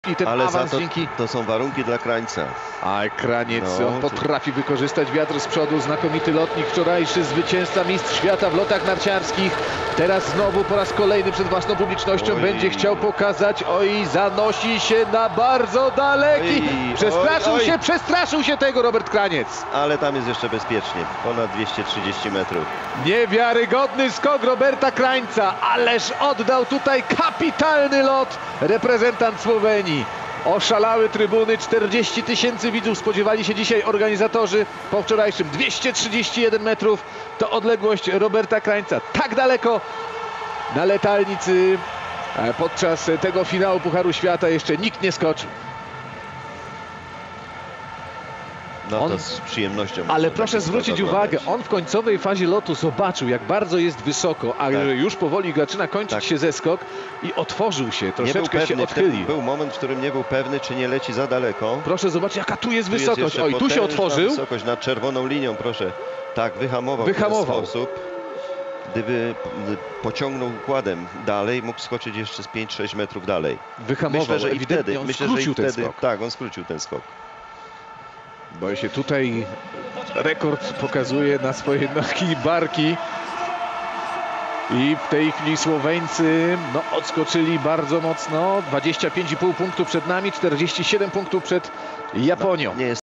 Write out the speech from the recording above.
I ten Ale awans za to, dzięki... to są warunki dla Krańca. A Kraniec, No, on potrafi wykorzystać wiatr z przodu. Znakomity lotnik, wczorajszy zwycięzca, mistrz świata w lotach narciarskich. Teraz znowu po raz kolejny przed własną publicznością będzie chciał pokazać. Oj, zanosi się na bardzo daleki. Przestraszył się tego Robert Kraniec. Ale tam jest jeszcze bezpiecznie. Ponad 230 metrów. Niewiarygodny skok Roberta Krańca. Ależ oddał tutaj kapitalny lot reprezentant Słowenii. Oszalały trybuny, 40 000 widzów spodziewali się dzisiaj organizatorzy po wczorajszym. 231 metrów to odległość Roberta Krańca. Tak daleko na letalnicy podczas tego finału Pucharu Świata jeszcze nikt nie skoczył. No to z przyjemnością. Ale proszę zwrócić uwagę, on w końcowej fazie lotu zobaczył, jak bardzo jest wysoko, a że już powoli zaczyna kończyć się zeskok i otworzył się, troszeczkę się odchylił. Był moment, w którym nie był pewny, czy nie leci za daleko. Proszę zobaczyć, jaka tu jest wysokość. Oj, tu się otworzył. Wysokość nad czerwoną linią, proszę. Tak, wyhamował. W ten sposób. Gdyby pociągnął układem dalej, mógł skoczyć jeszcze z 5-6 metrów dalej. Wyhamował, myślę, że i wtedy, ten skok. Tak, on skrócił ten skok. Bo się tutaj rekord pokazuje na swoje nogi i barki. I w tej chwili Słoweńcy odskoczyli bardzo mocno. 25,5 punktów przed nami, 47 punktów przed Japonią. Nie jest